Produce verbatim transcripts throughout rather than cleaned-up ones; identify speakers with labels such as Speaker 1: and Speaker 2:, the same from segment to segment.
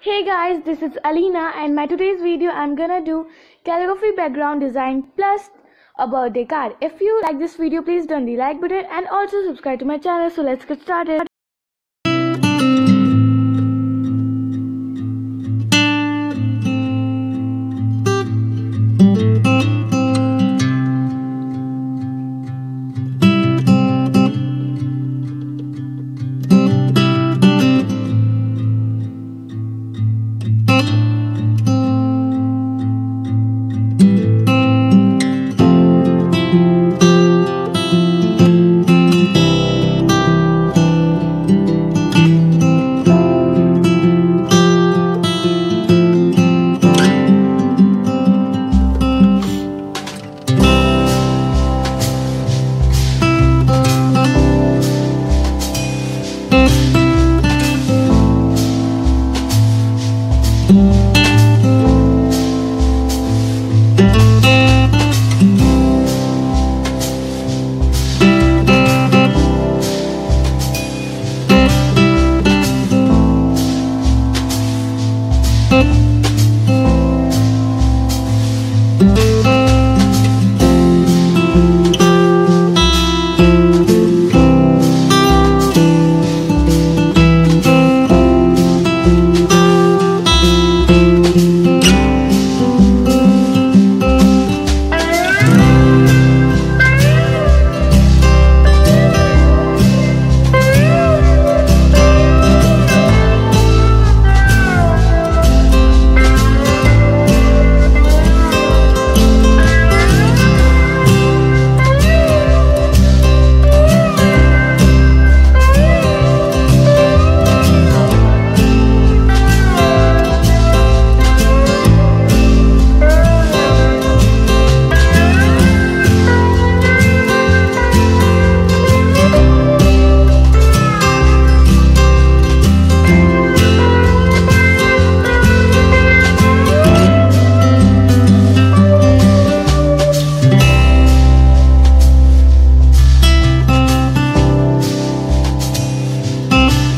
Speaker 1: Hey guys, this is Alina and my today's video I'm gonna do calligraphy background design plus a birthday card. If you like this video, please don't the like button and also subscribe to my channel. So let's get started.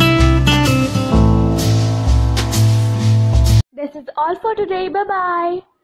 Speaker 1: This is all for today. Bye bye.